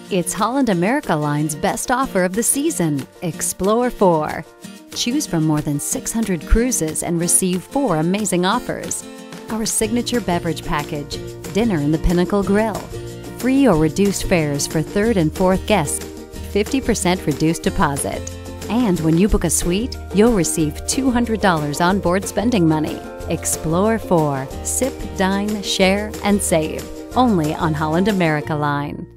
It's Holland America Line's best offer of the season. Explore 4. Choose from more than 600 cruises and receive 4 amazing offers. Our signature beverage package, dinner in the Pinnacle Grill, free or reduced fares for 3rd and 4th guests, 50% reduced deposit. And when you book a suite, you'll receive $200 onboard spending money. Explore 4. Sip, dine, share, and save. Only on Holland America Line.